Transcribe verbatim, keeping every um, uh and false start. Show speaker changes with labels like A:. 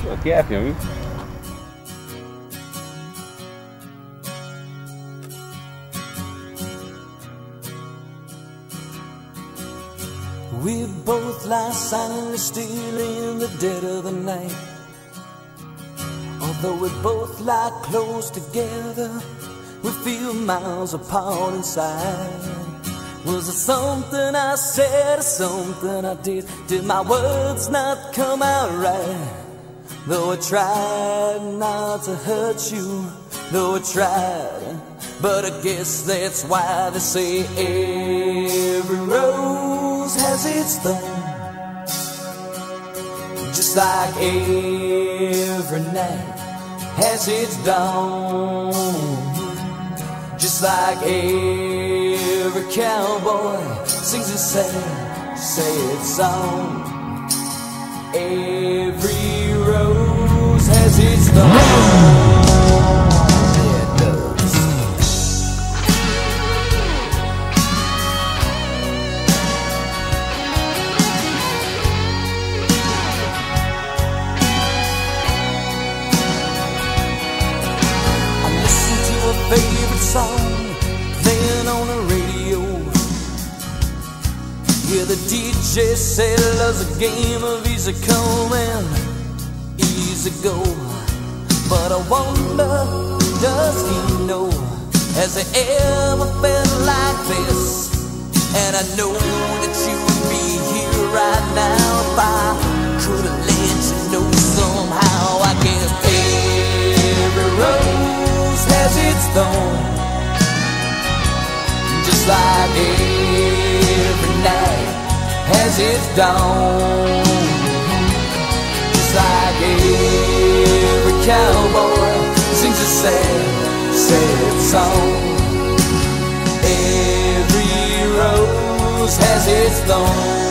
A: Gap, you know.
B: We both lie silently still in the dead of the night. Although we both lie close together, we feel miles apart inside. Was it something I said or something I did? Did my words not come out right? Though I tried not to hurt you, though I tried, but I guess that's why they say every rose has its thorn. Just like every night has its dawn. Just like every cowboy sings a sad, sad song. Every rose has its thorn. Yeah, it does. I listen to a favorite song playing on the radio. Yeah, the D J said love's a game of easy come and easy go. But I wonder, does he know? Has he ever felt like this? And I know that you would be here right now if I could have let you know somehow. I guess every rose has its thorn. Just like every night has its dawn. Just like every cowboy sings a sad, sad song. Every rose has its thorn.